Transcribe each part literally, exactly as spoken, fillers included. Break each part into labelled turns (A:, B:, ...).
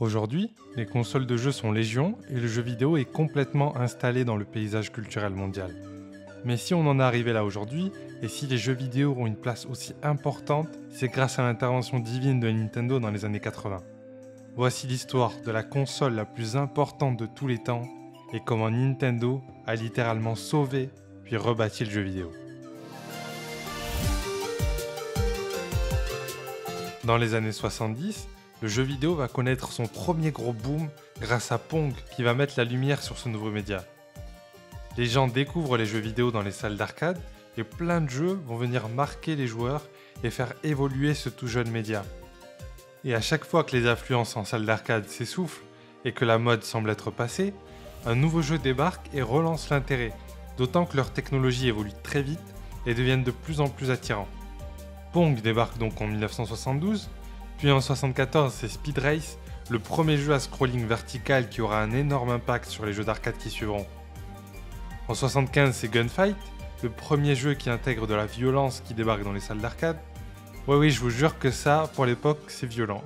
A: Aujourd'hui, les consoles de jeux sont légion et le jeu vidéo est complètement installé dans le paysage culturel mondial. Mais si on en est arrivé là aujourd'hui, et si les jeux vidéo ont une place aussi importante, c'est grâce à l'intervention divine de Nintendo dans les années quatre-vingts. Voici l'histoire de la console la plus importante de tous les temps et comment Nintendo a littéralement sauvé puis rebâti le jeu vidéo. Dans les années soixante-dix, le jeu vidéo va connaître son premier gros boom grâce à Pong qui va mettre la lumière sur ce nouveau média. Les gens découvrent les jeux vidéo dans les salles d'arcade et plein de jeux vont venir marquer les joueurs et faire évoluer ce tout jeune média. Et à chaque fois que les affluences en salle d'arcade s'essoufflent et que la mode semble être passée, un nouveau jeu débarque et relance l'intérêt, d'autant que leur technologie évolue très vite et deviennent de plus en plus attirants. Pong débarque donc en dix-neuf cent soixante-douze, puis en soixante-quatorze c'est Speed Race, le premier jeu à scrolling vertical qui aura un énorme impact sur les jeux d'arcade qui suivront. En soixante-quinze c'est Gunfight, le premier jeu qui intègre de la violence qui débarque dans les salles d'arcade. Ouais oui, je vous jure que ça, pour l'époque, c'est violent.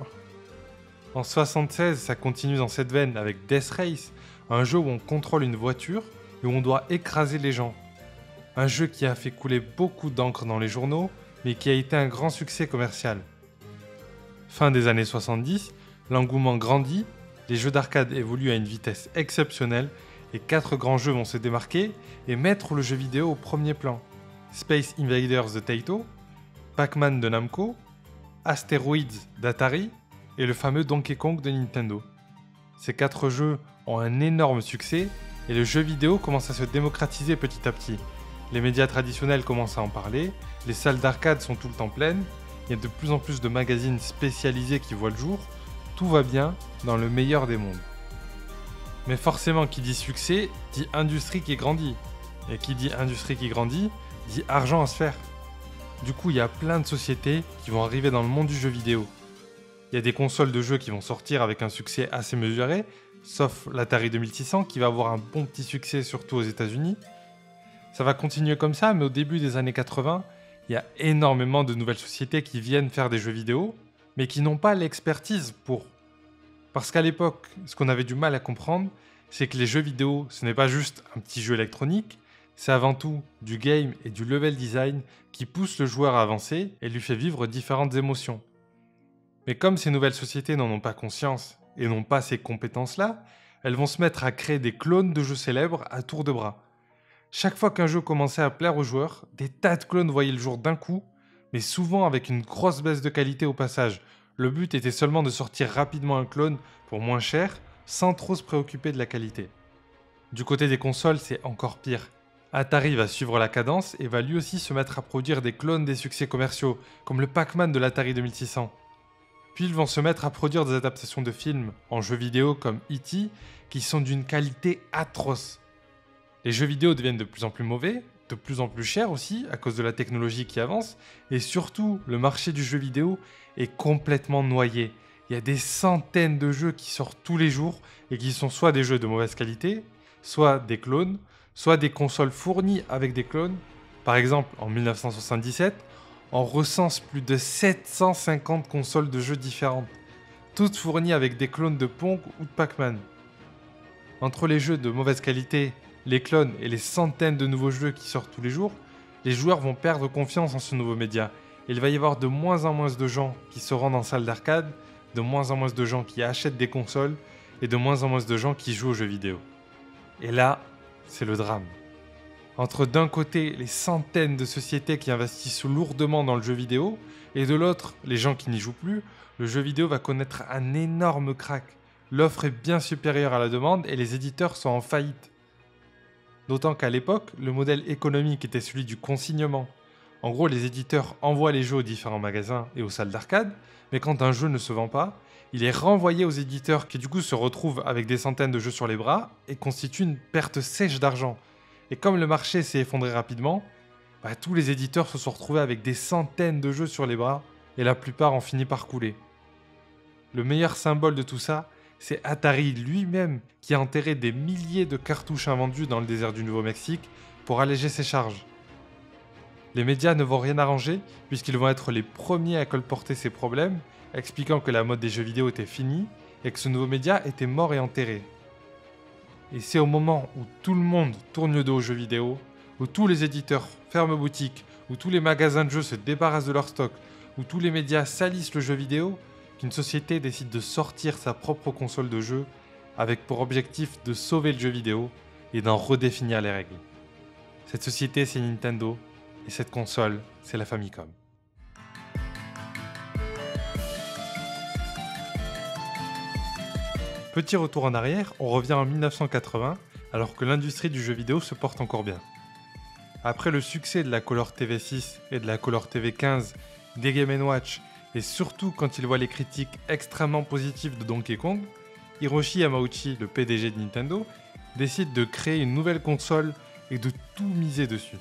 A: En soixante-seize, ça continue dans cette veine avec Death Race, un jeu où on contrôle une voiture et où on doit écraser les gens. Un jeu qui a fait couler beaucoup d'encre dans les journaux, mais qui a été un grand succès commercial. Fin des années soixante-dix, l'engouement grandit, les jeux d'arcade évoluent à une vitesse exceptionnelle et quatre grands jeux vont se démarquer et mettre le jeu vidéo au premier plan. Space Invaders de Taito, Pac-Man de Namco, Asteroids d'Atari et le fameux Donkey Kong de Nintendo. Ces quatre jeux ont un énorme succès et le jeu vidéo commence à se démocratiser petit à petit. Les médias traditionnels commencent à en parler, les salles d'arcade sont tout le temps pleines, il y a de plus en plus de magazines spécialisés qui voient le jour, tout va bien dans le meilleur des mondes. Mais forcément, qui dit succès, dit industrie qui grandit. Et qui dit industrie qui grandit, dit argent à se faire. Du coup, il y a plein de sociétés qui vont arriver dans le monde du jeu vidéo. Il y a des consoles de jeux qui vont sortir avec un succès assez mesuré, sauf l'Atari deux mille six cents qui va avoir un bon petit succès surtout aux États-Unis. Ça va continuer comme ça, mais au début des années quatre-vingts, il y a énormément de nouvelles sociétés qui viennent faire des jeux vidéo, mais qui n'ont pas l'expertise pour. Parce qu'à l'époque, ce qu'on avait du mal à comprendre, c'est que les jeux vidéo, ce n'est pas juste un petit jeu électronique, c'est avant tout du game et du level design qui pousse le joueur à avancer et lui fait vivre différentes émotions. Mais comme ces nouvelles sociétés n'en ont pas conscience et n'ont pas ces compétences-là, elles vont se mettre à créer des clones de jeux célèbres à tour de bras. Chaque fois qu'un jeu commençait à plaire aux joueurs, des tas de clones voyaient le jour d'un coup, mais souvent avec une grosse baisse de qualité au passage. Le but était seulement de sortir rapidement un clone pour moins cher, sans trop se préoccuper de la qualité. Du côté des consoles, c'est encore pire. Atari va suivre la cadence et va lui aussi se mettre à produire des clones des succès commerciaux, comme le Pac-Man de l'Atari deux mille six cents. Puis ils vont se mettre à produire des adaptations de films en jeux vidéo comme E T qui sont d'une qualité atroce. Les jeux vidéo deviennent de plus en plus mauvais, de plus en plus chers aussi à cause de la technologie qui avance, et surtout le marché du jeu vidéo est complètement noyé. Il y a des centaines de jeux qui sortent tous les jours et qui sont soit des jeux de mauvaise qualité, soit des clones, soit des consoles fournies avec des clones. Par exemple, en dix-neuf cent soixante-dix-sept, on recense plus de sept cent cinquante consoles de jeux différentes, toutes fournies avec des clones de Pong ou de Pac-Man. Entre les jeux de mauvaise qualité, les clones et les centaines de nouveaux jeux qui sortent tous les jours, les joueurs vont perdre confiance en ce nouveau média. Et il va y avoir de moins en moins de gens qui se rendent en salle d'arcade, de moins en moins de gens qui achètent des consoles et de moins en moins de gens qui jouent aux jeux vidéo. Et là, c'est le drame. Entre d'un côté les centaines de sociétés qui investissent lourdement dans le jeu vidéo et de l'autre les gens qui n'y jouent plus, le jeu vidéo va connaître un énorme crack. L'offre est bien supérieure à la demande et les éditeurs sont en faillite. D'autant qu'à l'époque, le modèle économique était celui du consignement. En gros, les éditeurs envoient les jeux aux différents magasins et aux salles d'arcade, mais quand un jeu ne se vend pas, il est renvoyé aux éditeurs qui du coup se retrouvent avec des centaines de jeux sur les bras et constituent une perte sèche d'argent. Et comme le marché s'est effondré rapidement, bah, tous les éditeurs se sont retrouvés avec des centaines de jeux sur les bras et la plupart ont fini par couler. Le meilleur symbole de tout ça, c'est Atari lui-même qui a enterré des milliers de cartouches invendues dans le désert du Nouveau-Mexique pour alléger ses charges. Les médias ne vont rien arranger puisqu'ils vont être les premiers à colporter ces problèmes, expliquant que la mode des jeux vidéo était finie et que ce nouveau média était mort et enterré. Et c'est au moment où tout le monde tourne le dos aux jeux vidéo, où tous les éditeurs ferment boutique, où tous les magasins de jeux se débarrassent de leur stock, où tous les médias salissent le jeu vidéo, qu'une société décide de sortir sa propre console de jeu avec pour objectif de sauver le jeu vidéo et d'en redéfinir les règles. Cette société, c'est Nintendo, et cette console, c'est la Famicom. Petit retour en arrière, on revient en mille neuf cent quatre-vingts, alors que l'industrie du jeu vidéo se porte encore bien. Après le succès de la Color T V six et de la Color T V quinze, des Game and Watch, et surtout quand il voit les critiques extrêmement positives de Donkey Kong, Hiroshi Yamauchi, le P D G de Nintendo, décide de créer une nouvelle console et de tout miser dessus.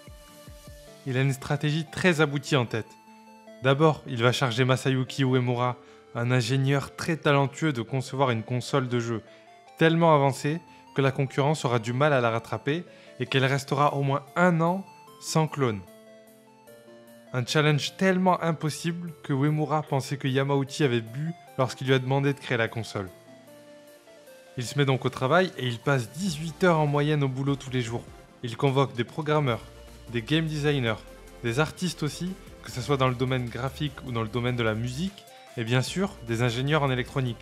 A: Il a une stratégie très aboutie en tête. D'abord, il va charger Masayuki Uemura, un ingénieur très talentueux, de concevoir une console de jeu tellement avancée que la concurrence aura du mal à la rattraper et qu'elle restera au moins un an sans clone. Un challenge tellement impossible que Uemura pensait que Yamauchi avait bu lorsqu'il lui a demandé de créer la console. Il se met donc au travail et il passe dix-huit heures en moyenne au boulot tous les jours. Il convoque des programmeurs, des game designers, des artistes aussi, que ce soit dans le domaine graphique ou dans le domaine de la musique, et bien sûr des ingénieurs en électronique.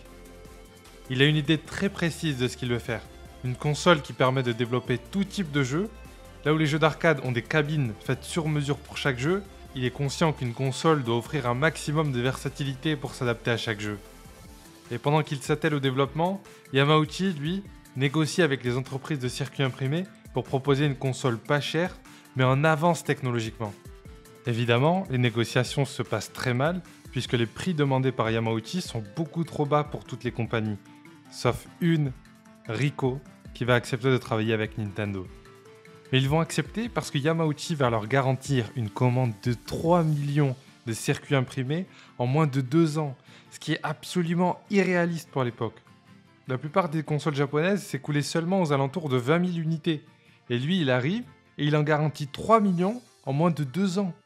A: Il a une idée très précise de ce qu'il veut faire. Une console qui permet de développer tout type de jeu. Là où les jeux d'arcade ont des cabines faites sur mesure pour chaque jeu, il est conscient qu'une console doit offrir un maximum de versatilité pour s'adapter à chaque jeu. Et pendant qu'il s'attelle au développement, Yamauchi, lui, négocie avec les entreprises de circuits imprimés pour proposer une console pas chère, mais en avance technologiquement. Évidemment, les négociations se passent très mal, puisque les prix demandés par Yamauchi sont beaucoup trop bas pour toutes les compagnies, sauf une, Ricoh, qui va accepter de travailler avec Nintendo. Mais ils vont accepter parce que Yamauchi va leur garantir une commande de trois millions de circuits imprimés en moins de deux ans, ce qui est absolument irréaliste pour l'époque. La plupart des consoles japonaises s'écoulaient seulement aux alentours de vingt mille unités, et lui il arrive et il en garantit trois millions en moins de deux ans.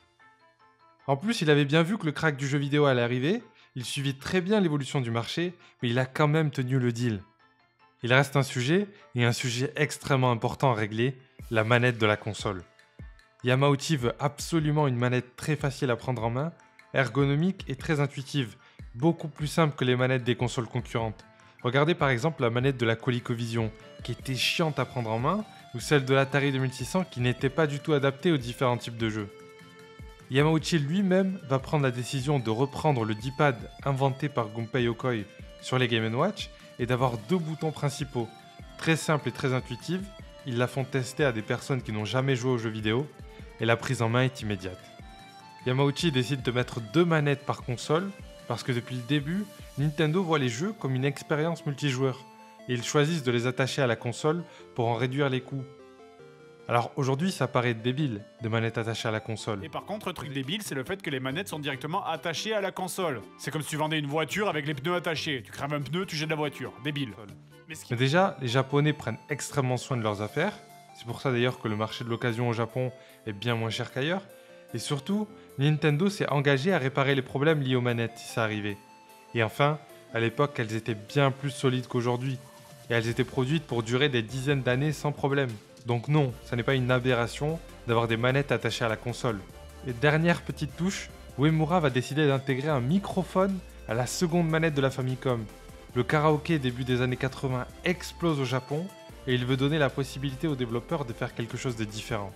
A: En plus, il avait bien vu que le crack du jeu vidéo allait arriver, il suivit très bien l'évolution du marché, mais il a quand même tenu le deal. Il reste un sujet, et un sujet extrêmement important à régler, la manette de la console. Yamauchi veut absolument une manette très facile à prendre en main, ergonomique et très intuitive, beaucoup plus simple que les manettes des consoles concurrentes. Regardez par exemple la manette de la ColecoVision, qui était chiante à prendre en main, ou celle de l'Atari deux mille six cents qui n'était pas du tout adaptée aux différents types de jeux. Yamauchi lui-même va prendre la décision de reprendre le D-pad inventé par Gunpei Yokoi sur les Game and Watch et d'avoir deux boutons principaux, très simples et très intuitifs. Ils la font tester à des personnes qui n'ont jamais joué aux jeux vidéo et la prise en main est immédiate. Yamauchi décide de mettre deux manettes par console parce que depuis le début, Nintendo voit les jeux comme une expérience multijoueur et ils choisissent de les attacher à la console pour en réduire les coûts. Alors aujourd'hui, ça paraît débile de manettes attachées à la console.
B: Et par contre, le truc débile, c'est le fait que les manettes sont directement attachées à la console. C'est comme si tu vendais une voiture avec les pneus attachés. Tu crames un pneu, tu jettes la voiture. Débile. Mais, ce qui...
A: Mais déjà, les Japonais prennent extrêmement soin de leurs affaires. C'est pour ça d'ailleurs que le marché de l'occasion au Japon est bien moins cher qu'ailleurs. Et surtout, Nintendo s'est engagé à réparer les problèmes liés aux manettes si ça arrivait. Et enfin, à l'époque, elles étaient bien plus solides qu'aujourd'hui. Et elles étaient produites pour durer des dizaines d'années sans problème. Donc non, ça n'est pas une aberration d'avoir des manettes attachées à la console. Et dernière petite touche, Uemura va décider d'intégrer un microphone à la seconde manette de la Famicom. Le karaoké début des années quatre-vingts explose au Japon et il veut donner la possibilité aux développeurs de faire quelque chose de différent.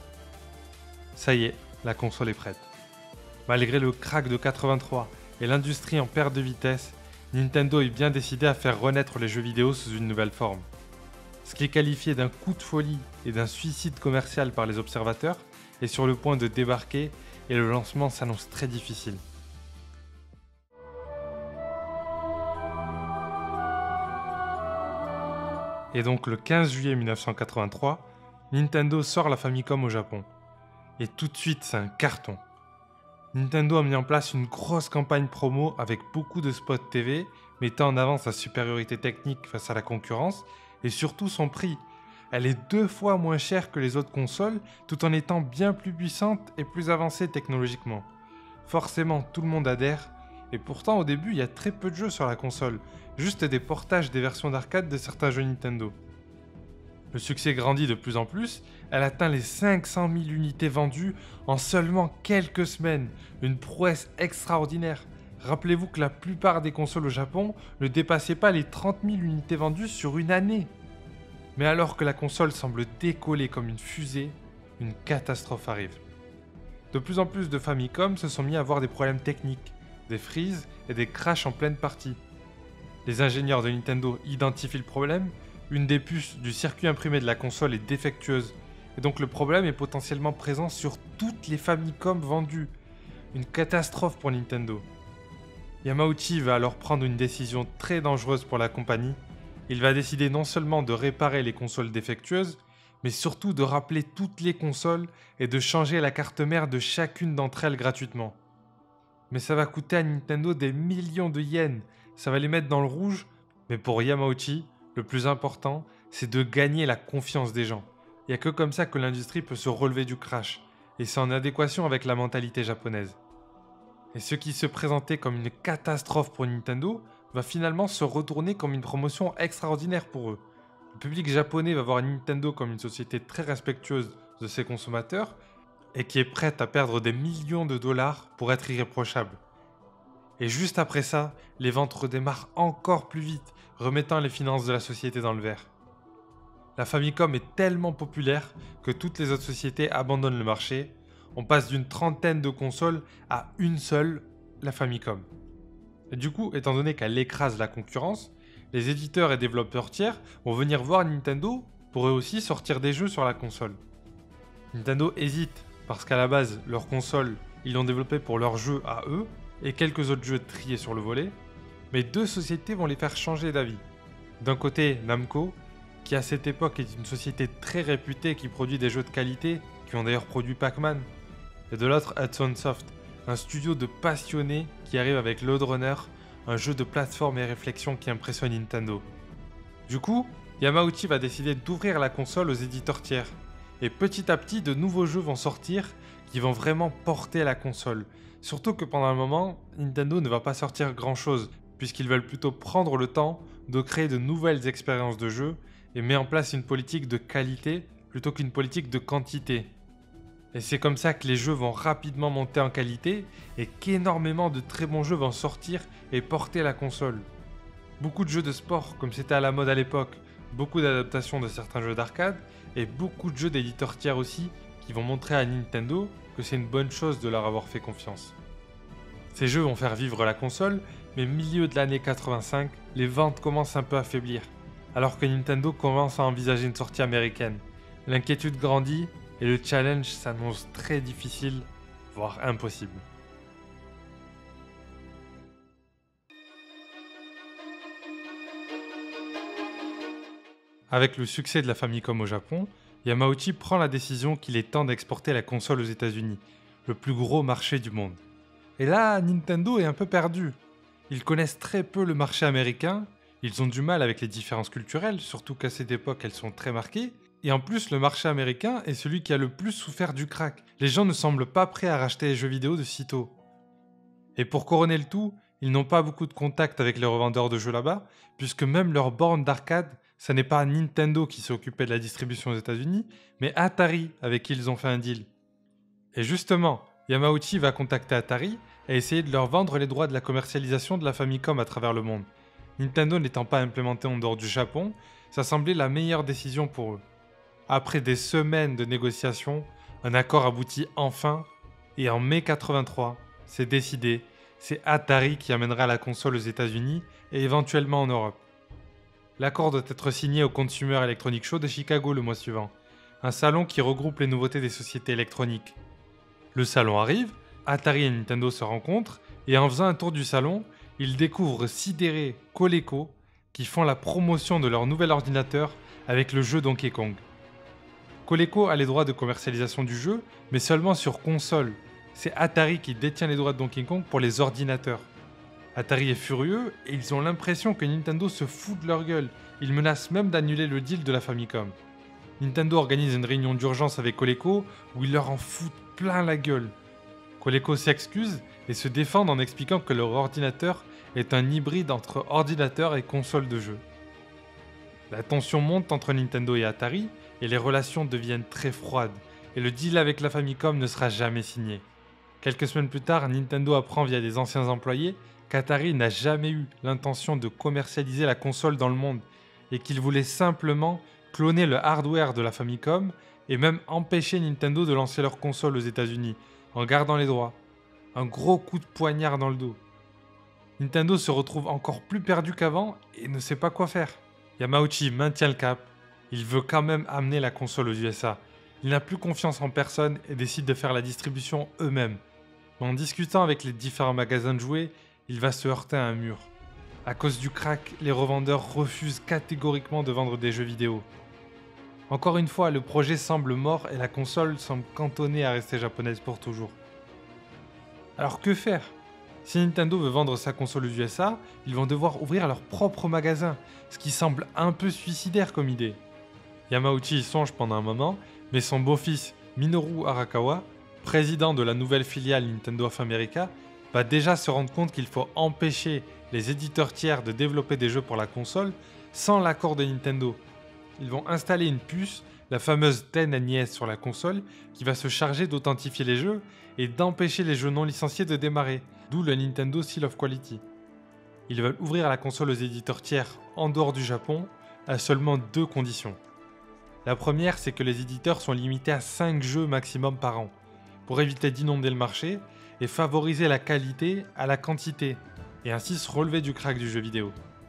A: Ça y est, la console est prête. Malgré le crack de quatre-vingt-trois et l'industrie en perte de vitesse, Nintendo est bien décidé à faire renaître les jeux vidéo sous une nouvelle forme. Ce qui est qualifié d'un coup de folie et d'un suicide commercial par les observateurs est sur le point de débarquer et le lancement s'annonce très difficile. Et donc le quinze juillet mille neuf cent quatre-vingt-trois, Nintendo sort la Famicom au Japon. Et tout de suite, c'est un carton. Nintendo a mis en place une grosse campagne promo avec beaucoup de spots T V, mettant en avant sa supériorité technique face à la concurrence et surtout son prix. Elle est deux fois moins chère que les autres consoles, tout en étant bien plus puissante et plus avancée technologiquement. Forcément, tout le monde adhère, Et pourtant au début il y a très peu de jeux sur la console, juste des portages des versions d'arcade de certains jeux Nintendo. Le succès grandit de plus en plus, elle atteint les cinq cent mille unités vendues en seulement quelques semaines, une prouesse extraordinaire. Rappelez-vous que la plupart des consoles au Japon ne dépassaient pas les trente mille unités vendues sur une année. Mais alors que la console semble décoller comme une fusée, une catastrophe arrive. De plus en plus de Famicom se sont mis à avoir des problèmes techniques, des freezes et des crashs en pleine partie. Les ingénieurs de Nintendo identifient le problème, une des puces du circuit imprimé de la console est défectueuse, et donc le problème est potentiellement présent sur toutes les Famicom vendues. Une catastrophe pour Nintendo. Yamauchi va alors prendre une décision très dangereuse pour la compagnie. Il va décider non seulement de réparer les consoles défectueuses, mais surtout de rappeler toutes les consoles et de changer la carte mère de chacune d'entre elles gratuitement. Mais ça va coûter à Nintendo des millions de yens, ça va les mettre dans le rouge, mais pour Yamauchi, le plus important, c'est de gagner la confiance des gens. Il n'y a que comme ça que l'industrie peut se relever du crash, et c'est en adéquation avec la mentalité japonaise. Et ce qui se présentait comme une catastrophe pour Nintendo va finalement se retourner comme une promotion extraordinaire pour eux. Le public japonais va voir Nintendo comme une société très respectueuse de ses consommateurs et qui est prête à perdre des millions de dollars pour être irréprochable. Et juste après ça, les ventes redémarrent encore plus vite, remettant les finances de la société dans le vert. La Famicom est tellement populaire que toutes les autres sociétés abandonnent le marché. On passe d'une trentaine de consoles à une seule, la Famicom. Et du coup, étant donné qu'elle écrase la concurrence, les éditeurs et développeurs tiers vont venir voir Nintendo pour eux aussi sortir des jeux sur la console. Nintendo hésite parce qu'à la base, leur console, ils l'ont développée pour leurs jeux à eux et quelques autres jeux triés sur le volet, mais deux sociétés vont les faire changer d'avis. D'un côté, Namco, qui à cette époque est une société très réputée qui produit des jeux de qualité, qui ont d'ailleurs produit Pac-Man, et de l'autre Hudson Soft, un studio de passionnés qui arrive avec Load Runner, un jeu de plateforme et réflexion qui impressionne Nintendo. Du coup, Yamauchi va décider d'ouvrir la console aux éditeurs tiers, et petit à petit de nouveaux jeux vont sortir qui vont vraiment porter la console. Surtout que pendant un moment, Nintendo ne va pas sortir grand chose, puisqu'ils veulent plutôt prendre le temps de créer de nouvelles expériences de jeu et met en place une politique de qualité plutôt qu'une politique de quantité. Et c'est comme ça que les jeux vont rapidement monter en qualité et qu'énormément de très bons jeux vont sortir et porter la console. Beaucoup de jeux de sport comme c'était à la mode à l'époque, beaucoup d'adaptations de certains jeux d'arcade et beaucoup de jeux d'éditeurs tiers aussi qui vont montrer à Nintendo que c'est une bonne chose de leur avoir fait confiance. Ces jeux vont faire vivre la console, mais milieu de l'année quatre-vingt-cinq, les ventes commencent un peu à faiblir, alors que Nintendo commence à envisager une sortie américaine. L'inquiétude grandit et le challenge s'annonce très difficile, voire impossible. Avec le succès de la Famicom au Japon, Yamauchi prend la décision qu'il est temps d'exporter la console aux États-Unis, le plus gros marché du monde. Et là, Nintendo est un peu perdu. Ils connaissent très peu le marché américain, ils ont du mal avec les différences culturelles, surtout qu'à cette époque elles sont très marquées, et en plus le marché américain est celui qui a le plus souffert du crack. Les gens ne semblent pas prêts à racheter les jeux vidéo de sitôt. Et pour couronner le tout, ils n'ont pas beaucoup de contact avec les revendeurs de jeux là-bas, puisque même leurs bornes d'arcade, ça n'est pas Nintendo qui s'est occupé de la distribution aux États-Unis, mais Atari avec qui ils ont fait un deal. Et justement, Yamauchi va contacter Atari et essayer de leur vendre les droits de la commercialisation de la Famicom à travers le monde. Nintendo n'étant pas implémenté en dehors du Japon, ça semblait la meilleure décision pour eux. Après des semaines de négociations, un accord aboutit enfin, et en mai quatre-vingt-trois, c'est décidé, c'est Atari qui amènera la console aux États-Unis et éventuellement en Europe. L'accord doit être signé au Consumer Electronic Show de Chicago le mois suivant, un salon qui regroupe les nouveautés des sociétés électroniques. Le salon arrive, Atari et Nintendo se rencontrent, et en faisant un tour du salon, ils découvrent sidérés Coleco, qui font la promotion de leur nouvel ordinateur avec le jeu Donkey Kong. Coleco a les droits de commercialisation du jeu, mais seulement sur console. C'est Atari qui détient les droits de Donkey Kong pour les ordinateurs. Atari est furieux et ils ont l'impression que Nintendo se fout de leur gueule. Ils menacent même d'annuler le deal de la Famicom. Nintendo organise une réunion d'urgence avec Coleco où ils leur en foutent plein la gueule. Coleco s'excuse et se défendent en expliquant que leur ordinateur est un hybride entre ordinateur et console de jeu. La tension monte entre Nintendo et Atari et les relations deviennent très froides et le deal avec la Famicom ne sera jamais signé. Quelques semaines plus tard, Nintendo apprend via des anciens employés qu'Atari n'a jamais eu l'intention de commercialiser la console dans le monde et qu'il voulait simplement cloner le hardware de la Famicom et même empêcher Nintendo de lancer leur console aux États-Unis en gardant les droits. Un gros coup de poignard dans le dos. Nintendo se retrouve encore plus perdu qu'avant et ne sait pas quoi faire. Yamauchi maintient le cap, il veut quand même amener la console aux U S A. Il n'a plus confiance en personne et décide de faire la distribution eux-mêmes. En discutant avec les différents magasins de jouets, il va se heurter à un mur. À cause du crack, les revendeurs refusent catégoriquement de vendre des jeux vidéo. Encore une fois, le projet semble mort et la console semble cantonnée à rester japonaise pour toujours. Alors que faire ? Si Nintendo veut vendre sa console aux U S A, ils vont devoir ouvrir leur propre magasin, ce qui semble un peu suicidaire comme idée. Yamauchi y songe pendant un moment, mais son beau-fils Minoru Arakawa, président de la nouvelle filiale Nintendo of America, va déjà se rendre compte qu'il faut empêcher les éditeurs tiers de développer des jeux pour la console sans l'accord de Nintendo. Ils vont installer une puce, la fameuse ten N E S sur la console, qui va se charger d'authentifier les jeux et d'empêcher les jeux non licenciés de démarrer, d'où le Nintendo Seal of Quality. Ils veulent ouvrir la console aux éditeurs tiers en dehors du Japon à seulement deux conditions. La première, c'est que les éditeurs sont limités à cinq jeux maximum par an, pour éviter d'inonder le marché et favoriser la qualité à la quantité, et ainsi se relever du crack du jeu vidéo.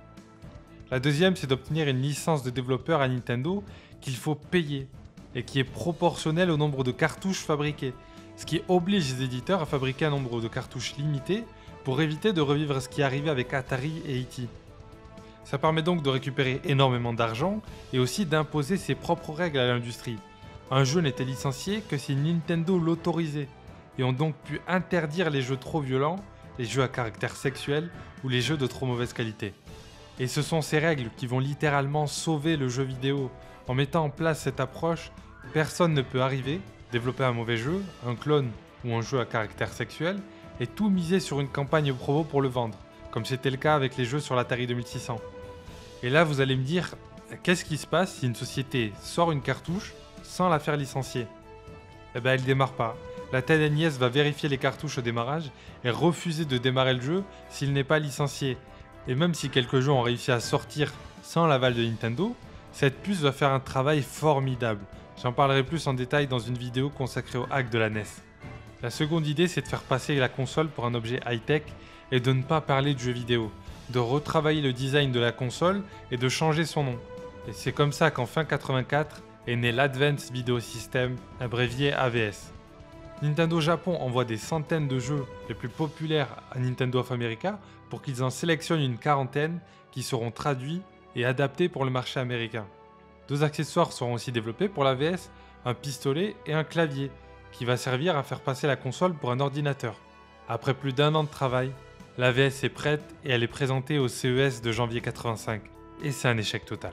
A: La deuxième, c'est d'obtenir une licence de développeur à Nintendo qu'il faut payer, et qui est proportionnelle au nombre de cartouches fabriquées, ce qui oblige les éditeurs à fabriquer un nombre de cartouches limité pour éviter de revivre ce qui est arrivé avec Atari et E T. Ça permet donc de récupérer énormément d'argent et aussi d'imposer ses propres règles à l'industrie. Un jeu n'était licencié que si Nintendo l'autorisait, et ont donc pu interdire les jeux trop violents, les jeux à caractère sexuel ou les jeux de trop mauvaise qualité. Et ce sont ces règles qui vont littéralement sauver le jeu vidéo. En mettant en place cette approche, personne ne peut arriver, développer un mauvais jeu, un clone ou un jeu à caractère sexuel, et tout miser sur une campagne promo pour le vendre, comme c'était le cas avec les jeux sur l'Atari deux mille six cents. Et là vous allez me dire, qu'est-ce qui se passe si une société sort une cartouche sans la faire licencier ? Eh ben elle démarre pas. La ten N E S va vérifier les cartouches au démarrage et refuser de démarrer le jeu s'il n'est pas licencié. Et même si quelques jeux ont réussi à sortir sans l'aval de Nintendo, cette puce va faire un travail formidable. J'en parlerai plus en détail dans une vidéo consacrée au hack de la N E S. La seconde idée, c'est de faire passer la console pour un objet high-tech et de ne pas parler de jeux vidéo, de retravailler le design de la console et de changer son nom. Et c'est comme ça qu'en fin quatre-vingt-quatre est né l'Advanced Video System, abrévié A V S. Nintendo Japon envoie des centaines de jeux les plus populaires à Nintendo of America pour qu'ils en sélectionnent une quarantaine qui seront traduits et adaptés pour le marché américain. Deux accessoires seront aussi développés pour l'A V S, un pistolet et un clavier, qui va servir à faire passer la console pour un ordinateur. Après plus d'un an de travail, l'A V S est prête et elle est présentée au C E S de janvier quatre-vingt-cinq, et c'est un échec total.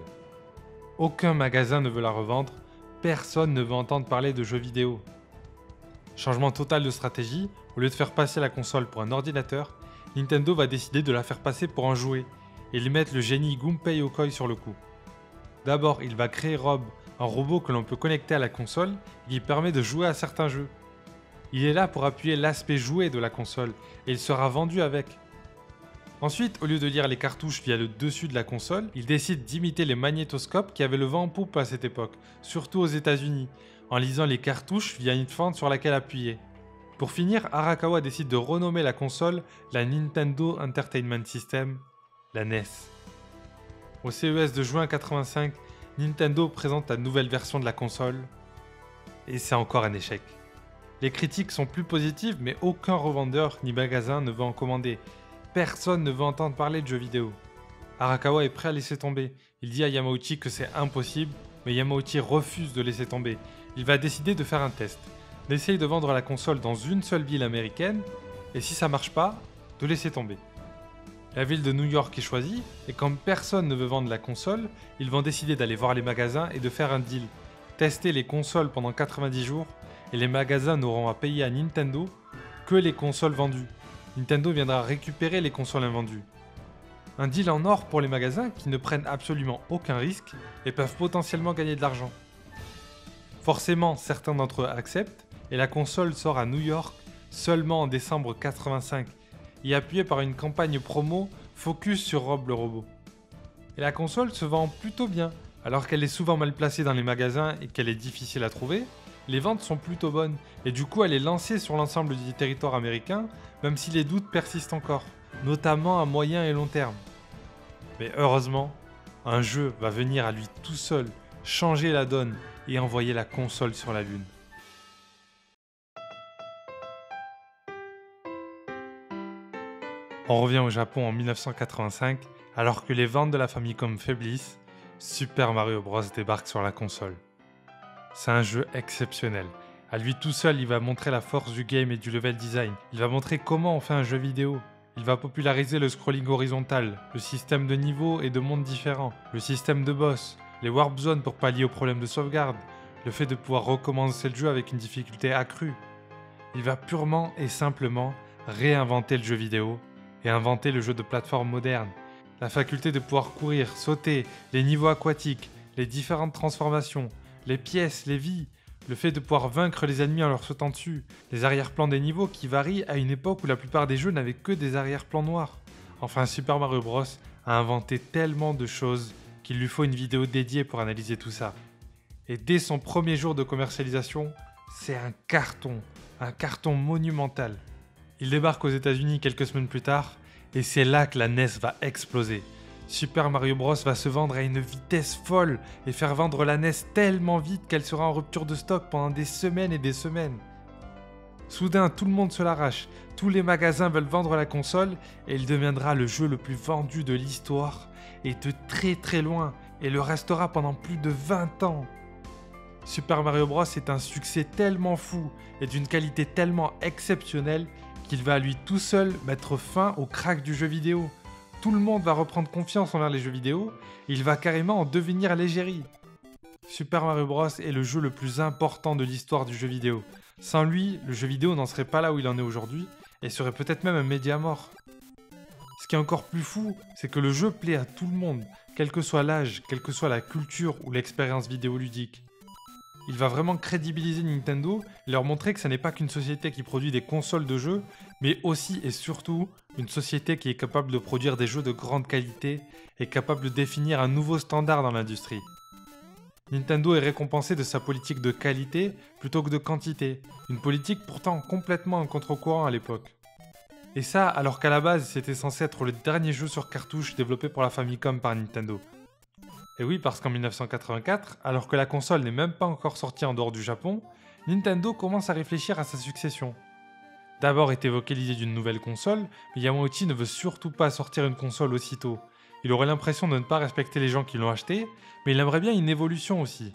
A: Aucun magasin ne veut la revendre, personne ne veut entendre parler de jeux vidéo. Changement total de stratégie, au lieu de faire passer la console pour un ordinateur, Nintendo va décider de la faire passer pour un jouet, et lui mettre le génie Gunpei Yokoi sur le coup. D'abord, il va créer Rob, un robot que l'on peut connecter à la console et qui permet de jouer à certains jeux. Il est là pour appuyer l'aspect jouet de la console, et il sera vendu avec. Ensuite, au lieu de lire les cartouches via le dessus de la console, il décide d'imiter les magnétoscopes qui avaient le vent en poupe à cette époque, surtout aux États-Unis, en lisant les cartouches via une fente sur laquelle appuyer. Pour finir, Arakawa décide de renommer la console la Nintendo Entertainment System, la N E S. Au C E S de juin quatre-vingt-cinq, Nintendo présente la nouvelle version de la console, et c'est encore un échec. Les critiques sont plus positives, mais aucun revendeur ni magasin ne veut en commander. Personne ne veut entendre parler de jeux vidéo. Arakawa est prêt à laisser tomber. Il dit à Yamauchi que c'est impossible, mais Yamauchi refuse de laisser tomber. Il va décider de faire un test, d'essayer de vendre la console dans une seule ville américaine, et si ça marche pas, de laisser tomber. La ville de New York est choisie, et comme personne ne veut vendre la console, ils vont décider d'aller voir les magasins et de faire un deal. Tester les consoles pendant quatre-vingt-dix jours, et les magasins n'auront à payer à Nintendo que les consoles vendues. Nintendo viendra récupérer les consoles invendues. Un deal en or pour les magasins qui ne prennent absolument aucun risque et peuvent potentiellement gagner de l'argent. Forcément, certains d'entre eux acceptent et la console sort à New York seulement en décembre quatre-vingt-cinq et appuyée par une campagne promo focus sur Rob le robot. Et la console se vend plutôt bien, alors qu'elle est souvent mal placée dans les magasins et qu'elle est difficile à trouver. Les ventes sont plutôt bonnes et du coup elle est lancée sur l'ensemble du territoire américain, même si les doutes persistent encore, notamment à moyen et long terme. Mais heureusement, un jeu va venir à lui tout seul changer la donne et envoyer la console sur la lune. On revient au Japon en mille neuf cent quatre-vingt-cinq, alors que les ventes de la Famicom faiblissent, Super Mario Bros débarque sur la console. C'est un jeu exceptionnel. À lui tout seul, il va montrer la force du game et du level design. Il va montrer comment on fait un jeu vidéo. Il va populariser le scrolling horizontal, le système de niveaux et de mondes différents, le système de boss, les warp zones pour pallier aux problèmes de sauvegarde, le fait de pouvoir recommencer le jeu avec une difficulté accrue. Il va purement et simplement réinventer le jeu vidéo et inventer le jeu de plateforme moderne. La faculté de pouvoir courir, sauter, les niveaux aquatiques, les différentes transformations, les pièces, les vies, le fait de pouvoir vaincre les ennemis en leur sautant dessus, les arrière-plans des niveaux qui varient à une époque où la plupart des jeux n'avaient que des arrière-plans noirs. Enfin, Super Mario Bros a inventé tellement de choses qu'il lui faut une vidéo dédiée pour analyser tout ça. Et dès son premier jour de commercialisation, c'est un carton, un carton monumental. Il débarque aux États-Unis quelques semaines plus tard, et c'est là que la N E S va exploser. Super Mario Bros va se vendre à une vitesse folle et faire vendre la N E S tellement vite qu'elle sera en rupture de stock pendant des semaines et des semaines. Soudain, tout le monde se l'arrache, tous les magasins veulent vendre la console et il deviendra le jeu le plus vendu de l'histoire et de très très loin et le restera pendant plus de vingt ans. Super Mario Bros est un succès tellement fou et d'une qualité tellement exceptionnelle qu'il va à lui tout seul mettre fin au crack du jeu vidéo. Tout le monde va reprendre confiance envers les jeux vidéo et il va carrément en devenir l'égérie. Super Mario Bros est le jeu le plus important de l'histoire du jeu vidéo. Sans lui, le jeu vidéo n'en serait pas là où il en est aujourd'hui et serait peut-être même un média mort. Ce qui est encore plus fou, c'est que le jeu plaît à tout le monde, quel que soit l'âge, quelle que soit la culture ou l'expérience vidéoludique. Il va vraiment crédibiliser Nintendo et leur montrer que ce n'est pas qu'une société qui produit des consoles de jeux, mais aussi et surtout une société qui est capable de produire des jeux de grande qualité et capable de définir un nouveau standard dans l'industrie. Nintendo est récompensé de sa politique de qualité plutôt que de quantité, une politique pourtant complètement en contre-courant à l'époque. Et ça alors qu'à la base c'était censé être le dernier jeu sur cartouche développé pour la Famicom par Nintendo. Et oui, parce qu'en mille neuf cent quatre-vingt-quatre, alors que la console n'est même pas encore sortie en dehors du Japon, Nintendo commence à réfléchir à sa succession. D'abord est évoquée l'idée d'une nouvelle console, mais Yamauchi ne veut surtout pas sortir une console aussitôt. Il aurait l'impression de ne pas respecter les gens qui l'ont acheté, mais il aimerait bien une évolution aussi.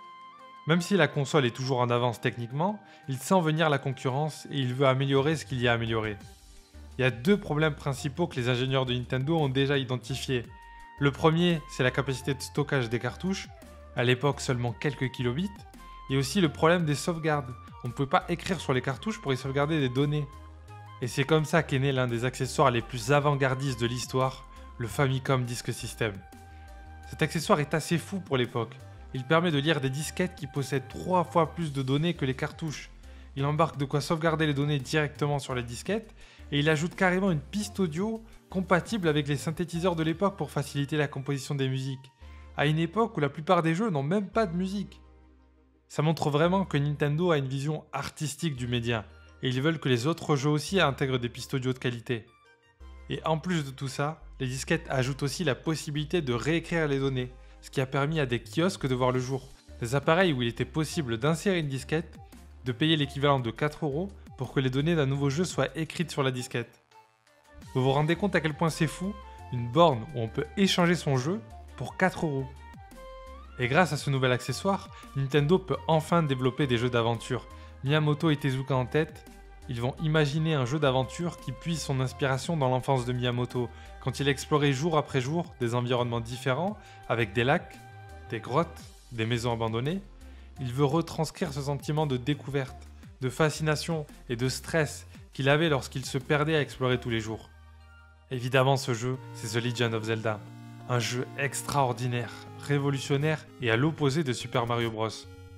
A: Même si la console est toujours en avance techniquement, il sent venir la concurrence et il veut améliorer ce qu'il y a à améliorer. Il y a deux problèmes principaux que les ingénieurs de Nintendo ont déjà identifiés. Le premier, c'est la capacité de stockage des cartouches, à l'époque seulement quelques kilobits, et aussi le problème des sauvegardes. On ne pouvait pas écrire sur les cartouches pour y sauvegarder des données. Et c'est comme ça qu'est né l'un des accessoires les plus avant-gardistes de l'histoire, le Famicom Disk System. Cet accessoire est assez fou pour l'époque. Il permet de lire des disquettes qui possèdent trois fois plus de données que les cartouches. Il embarque de quoi sauvegarder les données directement sur les disquettes, et il ajoute carrément une piste audio compatible avec les synthétiseurs de l'époque pour faciliter la composition des musiques, à une époque où la plupart des jeux n'ont même pas de musique. Ça montre vraiment que Nintendo a une vision artistique du média, et ils veulent que les autres jeux aussi intègrent des pistes audio de qualité. Et en plus de tout ça, les disquettes ajoutent aussi la possibilité de réécrire les données, ce qui a permis à des kiosques de voir le jour. Des appareils où il était possible d'insérer une disquette, de payer l'équivalent de quatre euros pour que les données d'un nouveau jeu soient écrites sur la disquette. Vous vous rendez compte à quel point c'est fou, une borne où on peut échanger son jeu pour quatre euros. Et grâce à ce nouvel accessoire, Nintendo peut enfin développer des jeux d'aventure. Miyamoto et Tezuka en tête, ils vont imaginer un jeu d'aventure qui puise son inspiration dans l'enfance de Miyamoto, quand il explorait jour après jour des environnements différents, avec des lacs, des grottes, des maisons abandonnées. Il veut retranscrire ce sentiment de découverte, de fascination et de stress qu'il avait lorsqu'il se perdait à explorer tous les jours. Évidemment, ce jeu, c'est The Legend of Zelda. Un jeu extraordinaire, révolutionnaire et à l'opposé de Super Mario Bros.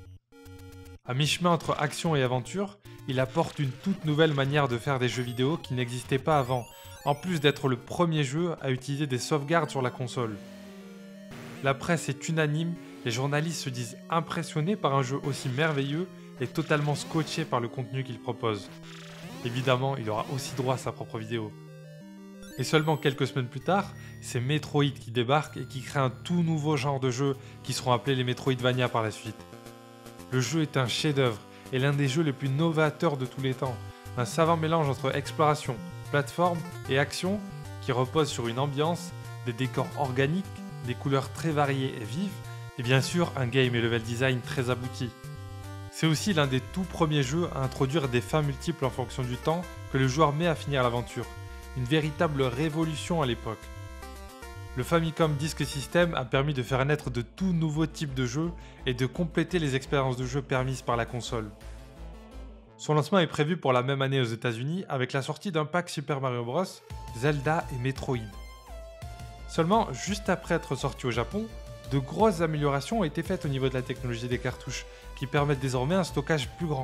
A: À mi-chemin entre action et aventure, il apporte une toute nouvelle manière de faire des jeux vidéo qui n'existait pas avant, en plus d'être le premier jeu à utiliser des sauvegardes sur la console. La presse est unanime, les journalistes se disent impressionnés par un jeu aussi merveilleux et totalement scotchés par le contenu qu'il propose. Évidemment, il aura aussi droit à sa propre vidéo. Et seulement quelques semaines plus tard, c'est Metroid qui débarque et qui crée un tout nouveau genre de jeu qui seront appelés les Metroidvania par la suite. Le jeu est un chef-d'œuvre et l'un des jeux les plus novateurs de tous les temps, un savant mélange entre exploration, plateforme et action qui repose sur une ambiance, des décors organiques, des couleurs très variées et vives, et bien sûr un game et level design très abouti. C'est aussi l'un des tout premiers jeux à introduire des fins multiples en fonction du temps que le joueur met à finir l'aventure. Une véritable révolution à l'époque. Le Famicom Disk System a permis de faire naître de tout nouveaux types de jeux et de compléter les expériences de jeu permises par la console. Son lancement est prévu pour la même année aux États-Unis avec la sortie d'un pack Super Mario Bros, Zelda et Metroid. Seulement, juste après être sorti au Japon, de grosses améliorations ont été faites au niveau de la technologie des cartouches qui permettent désormais un stockage plus grand.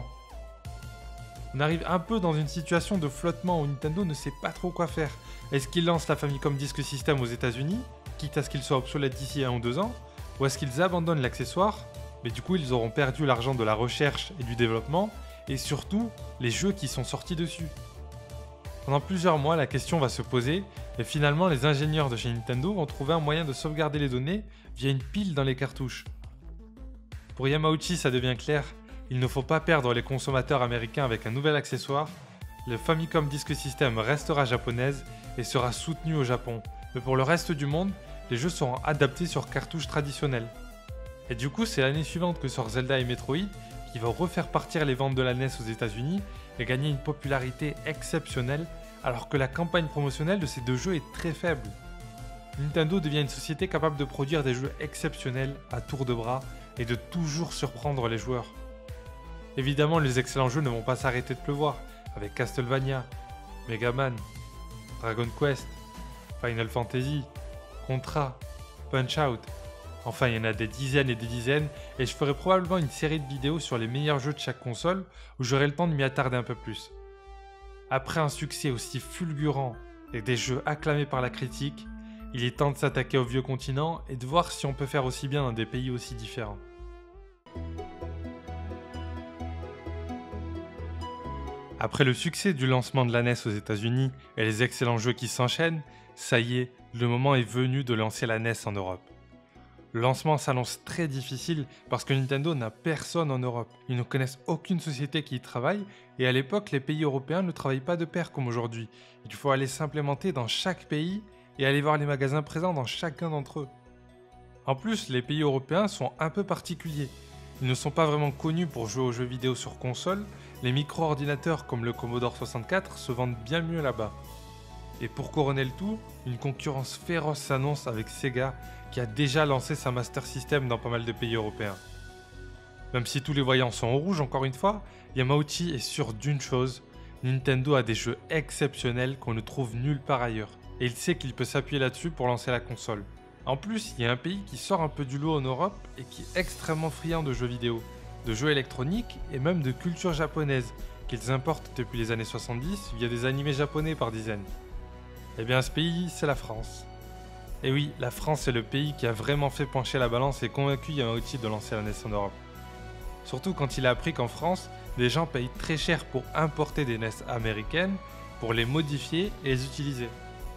A: On arrive un peu dans une situation de flottement où Nintendo ne sait pas trop quoi faire. Est-ce qu'ils lancent la Famicom Disk System aux États-Unis, quitte à ce qu'il soit obsolète d'ici un ou deux ans, ou est-ce qu'ils abandonnent l'accessoire, mais du coup ils auront perdu l'argent de la recherche et du développement, et surtout les jeux qui sont sortis dessus. Pendant plusieurs mois, la question va se poser, et finalement les ingénieurs de chez Nintendo vont trouver un moyen de sauvegarder les données via une pile dans les cartouches. Pour Yamauchi, ça devient clair. Il ne faut pas perdre les consommateurs américains avec un nouvel accessoire. Le Famicom Disk System restera japonaise et sera soutenu au Japon. Mais pour le reste du monde, les jeux seront adaptés sur cartouches traditionnelles. Et du coup, c'est l'année suivante que sort Zelda et Metroid qui vont refaire partir les ventes de la N E S aux États-Unis et gagner une popularité exceptionnelle alors que la campagne promotionnelle de ces deux jeux est très faible. Nintendo devient une société capable de produire des jeux exceptionnels à tour de bras et de toujours surprendre les joueurs. Évidemment, les excellents jeux ne vont pas s'arrêter de pleuvoir, avec Castlevania, Mega Man, Dragon Quest, Final Fantasy, Contra, Punch-Out. Enfin, il y en a des dizaines et des dizaines, et je ferai probablement une série de vidéos sur les meilleurs jeux de chaque console, où j'aurai le temps de m'y attarder un peu plus. Après un succès aussi fulgurant et des jeux acclamés par la critique, il est temps de s'attaquer au vieux continent et de voir si on peut faire aussi bien dans des pays aussi différents. Après le succès du lancement de la N E S aux États-Unis et les excellents jeux qui s'enchaînent, ça y est, le moment est venu de lancer la N E S en Europe. Le lancement s'annonce très difficile parce que Nintendo n'a personne en Europe. Ils ne connaissent aucune société qui y travaille et à l'époque, les pays européens ne travaillent pas de pair comme aujourd'hui. Il faut aller s'implémenter dans chaque pays et aller voir les magasins présents dans chacun d'entre eux. En plus, les pays européens sont un peu particuliers. Ils ne sont pas vraiment connus pour jouer aux jeux vidéo sur console. Les micro-ordinateurs comme le Commodore soixante-quatre se vendent bien mieux là-bas. Et pour couronner le tout, une concurrence féroce s'annonce avec Sega qui a déjà lancé sa Master System dans pas mal de pays européens. Même si tous les voyants sont en rouge encore une fois, Yamauchi est sûr d'une chose, Nintendo a des jeux exceptionnels qu'on ne trouve nulle part ailleurs. Et il sait qu'il peut s'appuyer là-dessus pour lancer la console. En plus, il y a un pays qui sort un peu du lot en Europe et qui est extrêmement friand de jeux vidéo, de jeux électroniques et même de culture japonaise, qu'ils importent depuis les années soixante-dix via des animés japonais par dizaines. Eh bien ce pays, c'est la France. Et oui, la France est le pays qui a vraiment fait pencher la balance et convaincu Yamauchi de lancer la N E S en Europe. Surtout quand il a appris qu'en France, des gens payent très cher pour importer des N E S américaines, pour les modifier et les utiliser.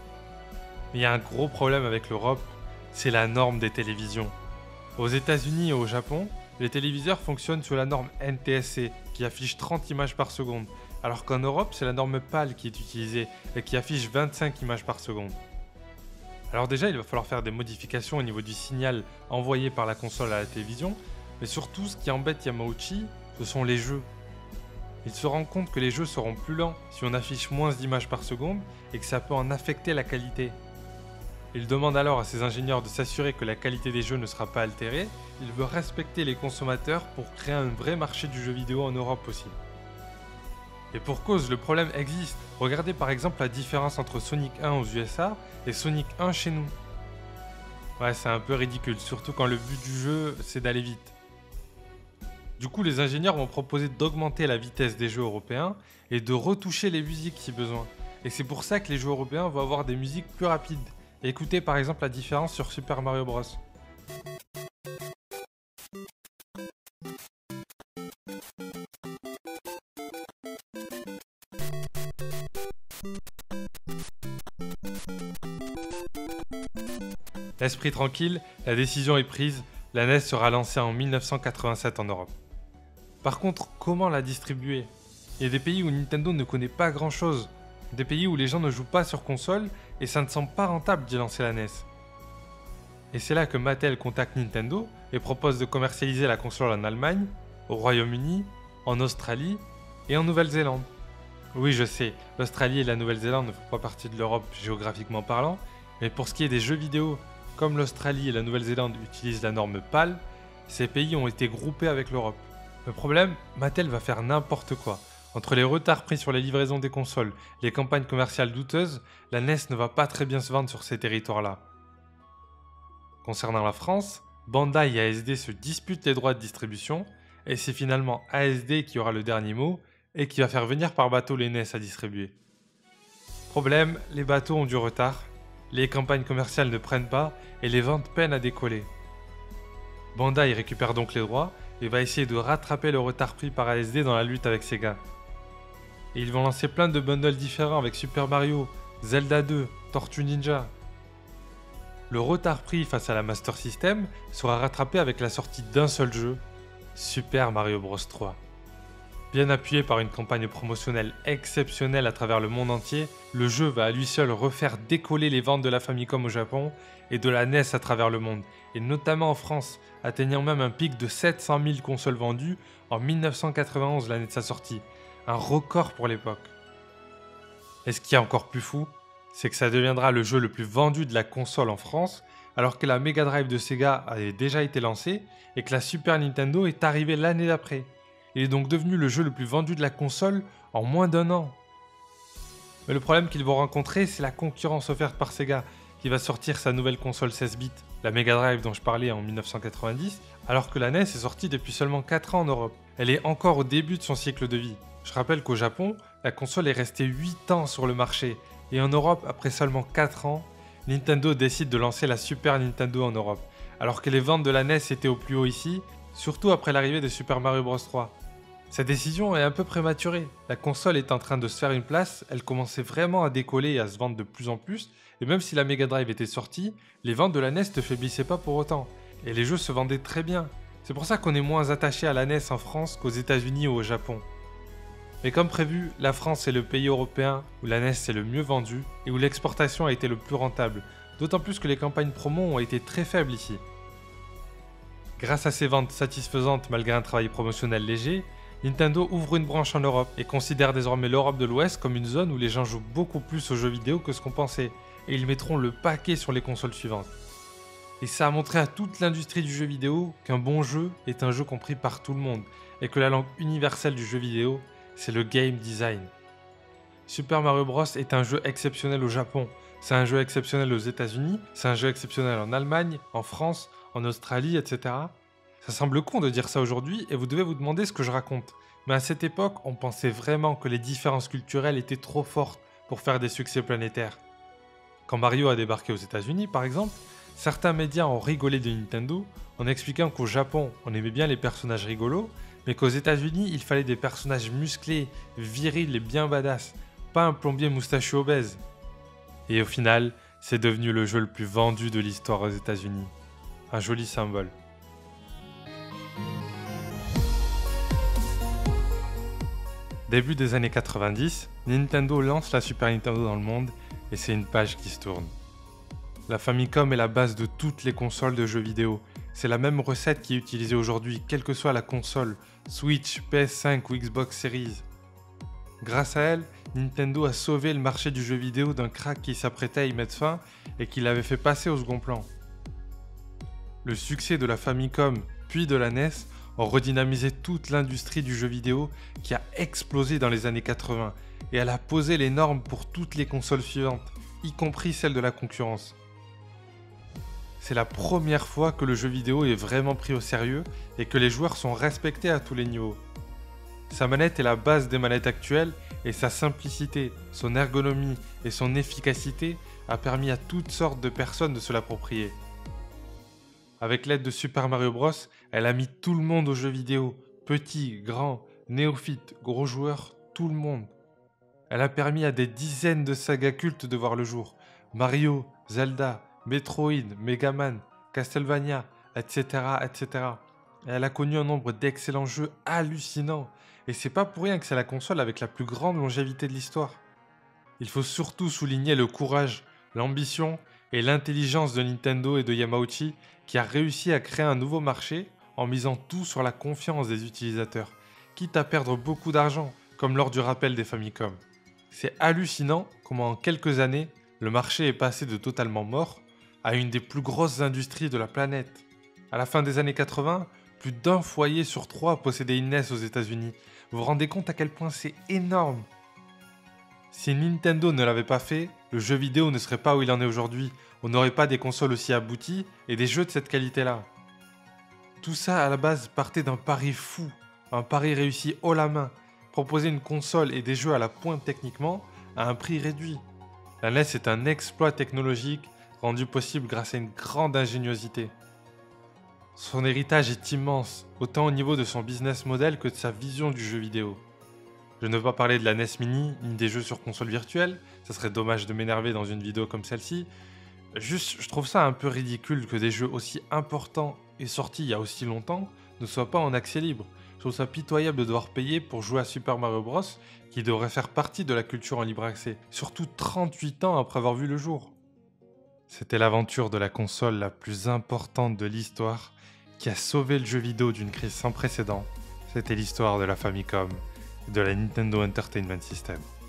A: Mais il y a un gros problème avec l'Europe, c'est la norme des télévisions. Aux États-Unis et au Japon, les téléviseurs fonctionnent sous la norme N T S C qui affiche trente images par seconde, alors qu'en Europe, c'est la norme P A L qui est utilisée et qui affiche vingt-cinq images par seconde. Alors déjà, il va falloir faire des modifications au niveau du signal envoyé par la console à la télévision, mais surtout, ce qui embête Yamauchi, ce sont les jeux. Il se rend compte que les jeux seront plus lents si on affiche moins d'images par seconde et que ça peut en affecter la qualité. Il demande alors à ses ingénieurs de s'assurer que la qualité des jeux ne sera pas altérée. Il veut respecter les consommateurs pour créer un vrai marché du jeu vidéo en Europe aussi. Et pour cause, le problème existe. Regardez par exemple la différence entre Sonic un aux U S A et Sonic un chez nous. Ouais, c'est un peu ridicule, surtout quand le but du jeu, c'est d'aller vite. Du coup, les ingénieurs vont proposer d'augmenter la vitesse des jeux européens et de retoucher les musiques si besoin. Et c'est pour ça que les jeux européens vont avoir des musiques plus rapides. Écoutez par exemple la différence sur Super Mario Bros. L'esprit tranquille, la décision est prise, la N E S sera lancée en mille neuf cent quatre-vingt-sept en Europe. Par contre, comment la distribuer? Il y a des pays où Nintendo ne connaît pas grand chose, des pays où les gens ne jouent pas sur console et ça ne semble pas rentable d'y lancer la N E S. Et c'est là que Mattel contacte Nintendo et propose de commercialiser la console en Allemagne, au Royaume-Uni, en Australie et en Nouvelle-Zélande. Oui, je sais, l'Australie et la Nouvelle-Zélande ne font pas partie de l'Europe géographiquement parlant, mais pour ce qui est des jeux vidéo, comme l'Australie et la Nouvelle-Zélande utilisent la norme PAL, ces pays ont été groupés avec l'Europe. Le problème, Mattel va faire n'importe quoi. Entre les retards pris sur les livraisons des consoles, les campagnes commerciales douteuses, la N E S ne va pas très bien se vendre sur ces territoires-là. Concernant la France, Bandai et A S D se disputent les droits de distribution, et c'est finalement A S D qui aura le dernier mot et qui va faire venir par bateau les N E S à distribuer. Problème, les bateaux ont du retard, les campagnes commerciales ne prennent pas et les ventes peinent à décoller. Bandai récupère donc les droits et va essayer de rattraper le retard pris par A S D dans la lutte avec Sega. Et ils vont lancer plein de bundles différents avec Super Mario, Zelda deux, Tortue Ninja. Le retard pris face à la Master System sera rattrapé avec la sortie d'un seul jeu, Super Mario Bros trois. Bien appuyé par une campagne promotionnelle exceptionnelle à travers le monde entier, le jeu va à lui seul refaire décoller les ventes de la Famicom au Japon et de la N E S à travers le monde, et notamment en France, atteignant même un pic de sept cent mille consoles vendues en mille neuf cent quatre-vingt-onze, l'année de sa sortie, un record pour l'époque. Et ce qui est encore plus fou, c'est que ça deviendra le jeu le plus vendu de la console en France, alors que la Mega Drive de Sega avait déjà été lancée et que la Super Nintendo est arrivée l'année d'après. Il est donc devenu le jeu le plus vendu de la console en moins d'un an. Mais le problème qu'ils vont rencontrer, c'est la concurrence offerte par Sega, qui va sortir sa nouvelle console seize bits, la Mega Drive dont je parlais en mille neuf cent quatre-vingt-dix, alors que la N E S est sortie depuis seulement quatre ans en Europe. Elle est encore au début de son cycle de vie. Je rappelle qu'au Japon, la console est restée huit ans sur le marché, et en Europe, après seulement quatre ans, Nintendo décide de lancer la Super Nintendo en Europe, alors que les ventes de la N E S étaient au plus haut ici, surtout après l'arrivée de Super Mario Bros trois. Cette décision est un peu prématurée. La console est en train de se faire une place, elle commençait vraiment à décoller et à se vendre de plus en plus, et même si la Mega Drive était sortie, les ventes de la N E S ne faiblissaient pas pour autant, et les jeux se vendaient très bien. C'est pour ça qu'on est moins attaché à la N E S en France qu'aux États-Unis ou au Japon. Mais comme prévu, la France est le pays européen où la N E S est le mieux vendu et où l'exportation a été le plus rentable, d'autant plus que les campagnes promo ont été très faibles ici. Grâce à ces ventes satisfaisantes malgré un travail promotionnel léger, Nintendo ouvre une branche en Europe et considère désormais l'Europe de l'Ouest comme une zone où les gens jouent beaucoup plus aux jeux vidéo que ce qu'on pensait, et ils mettront le paquet sur les consoles suivantes. Et ça a montré à toute l'industrie du jeu vidéo qu'un bon jeu est un jeu compris par tout le monde, et que la langue universelle du jeu vidéo, c'est le game design. Super Mario Bros est un jeu exceptionnel au Japon, c'est un jeu exceptionnel aux États-Unis, c'est un jeu exceptionnel en Allemagne, en France, en Australie, et cetera. Ça semble con de dire ça aujourd'hui et vous devez vous demander ce que je raconte. Mais à cette époque, on pensait vraiment que les différences culturelles étaient trop fortes pour faire des succès planétaires. Quand Mario a débarqué aux États-Unis, par exemple, certains médias ont rigolé de Nintendo en expliquant qu'au Japon, on aimait bien les personnages rigolos, mais qu'aux États-Unis, il fallait des personnages musclés, virils et bien badass, pas un plombier moustachu obèse. Et au final, c'est devenu le jeu le plus vendu de l'histoire aux États-Unis. Un joli symbole. Début des années quatre-vingt-dix, Nintendo lance la Super Nintendo dans le monde et c'est une page qui se tourne. La Famicom est la base de toutes les consoles de jeux vidéo. C'est la même recette qui est utilisée aujourd'hui, quelle que soit la console, Switch, P S cinq ou Xbox Series. Grâce à elle, Nintendo a sauvé le marché du jeu vidéo d'un crack qui s'apprêtait à y mettre fin et qui l'avait fait passer au second plan. Le succès de la Famicom puis de la N E S ont redynamisé toute l'industrie du jeu vidéo qui a explosé dans les années quatre-vingts et elle a posé les normes pour toutes les consoles suivantes, y compris celles de la concurrence. C'est la première fois que le jeu vidéo est vraiment pris au sérieux et que les joueurs sont respectés à tous les niveaux. Sa manette est la base des manettes actuelles et sa simplicité, son ergonomie et son efficacité a permis à toutes sortes de personnes de se l'approprier. Avec l'aide de Super Mario Bros, elle a mis tout le monde au jeu vidéo, petits, grands, néophytes, gros joueurs, tout le monde. Elle a permis à des dizaines de sagas cultes de voir le jour. Mario, Zelda, Metroid, Mega Man, Castlevania, et cetera, et cetera. Et elle a connu un nombre d'excellents jeux hallucinants. Et c'est pas pour rien que c'est la console avec la plus grande longévité de l'histoire. Il faut surtout souligner le courage, l'ambition et l'intelligence de Nintendo et de Yamauchi qui a réussi à créer un nouveau marché en misant tout sur la confiance des utilisateurs, quitte à perdre beaucoup d'argent, comme lors du rappel des Famicom. C'est hallucinant comment en quelques années, le marché est passé de totalement mort à une des plus grosses industries de la planète. À la fin des années quatre-vingts, plus d'un foyer sur trois possédait une N E S aux États-Unis. Vous vous rendez compte à quel point c'est énorme? Si Nintendo ne l'avait pas fait, le jeu vidéo ne serait pas où il en est aujourd'hui. On n'aurait pas des consoles aussi abouties et des jeux de cette qualité-là. Tout ça à la base partait d'un pari fou, un pari réussi haut la main, proposer une console et des jeux à la pointe techniquement à un prix réduit. La N E S est un exploit technologique rendu possible grâce à une grande ingéniosité. Son héritage est immense, autant au niveau de son business model que de sa vision du jeu vidéo. Je ne veux pas parler de la N E S Mini ni des jeux sur console virtuelle, ça serait dommage de m'énerver dans une vidéo comme celle-ci. Juste, je trouve ça un peu ridicule que des jeux aussi importants et sortis il y a aussi longtemps ne soient pas en accès libre. Je trouve ça pitoyable de devoir payer pour jouer à Super Mario Bros, qui devrait faire partie de la culture en libre accès, surtout trente-huit ans après avoir vu le jour. C'était l'aventure de la console la plus importante de l'histoire, qui a sauvé le jeu vidéo d'une crise sans précédent. C'était l'histoire de la Famicom et de la Nintendo Entertainment System.